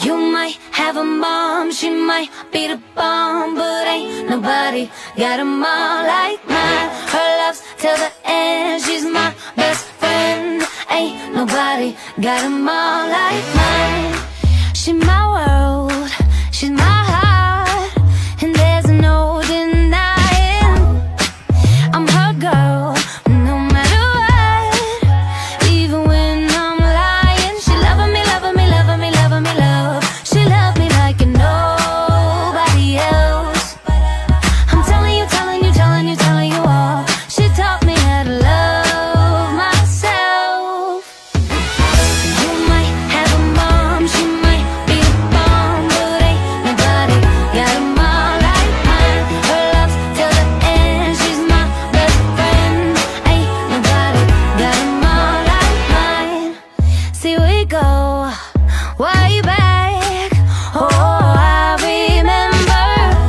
You might have a mom, she might be the bomb, but ain't nobody got a mom like mine. Her love's till the end, she's my best friend. Ain't nobody got a mom like mine. She's my world, she's my heart, and there's no denying I'm her girl, no matter what. Even when I'm lying, she loving me, loving me, loving me, loving me, love. She loved me like nobody else. I'm telling you, telling you, telling you, telling you all. She taught me how to love myself. You might have a mom, she might be a bomb, but ain't nobody got a mom like mine. Her love's till the end, she's my best friend. Ain't nobody got a mom like mine. See, we go way back. Oh, I remember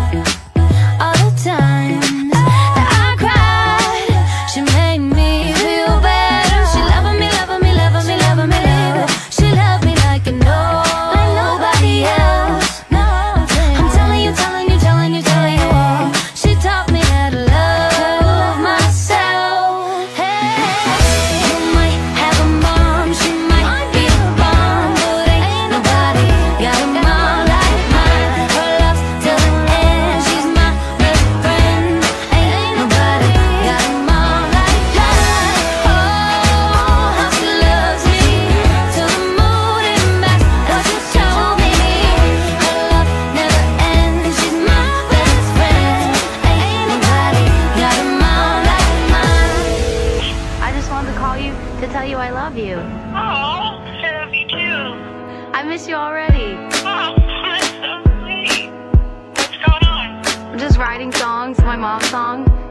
all the times that I cried. She made me feel better. She loving me, loving me, loving me, loving me, love. She loved me like nobody else. I'm telling you, telling you, telling you, telling you all. She taught me how to love myself. Hey, you might have a mom, she might be a bomb, but ain't nobody got a mom like mine. Her love's till the end, she's my best friend. Ain't nobody got a mom like mine. Oh, how she loves me till the moon and back. What you told me, her love never ends. She's my best friend. Ain't nobody got a mom like mine. I just wanted to call you to tell you I love you. Oh, I love you too. I miss you already. Oh, that's so sweet. What's going on? I'm just writing songs, my mom's song.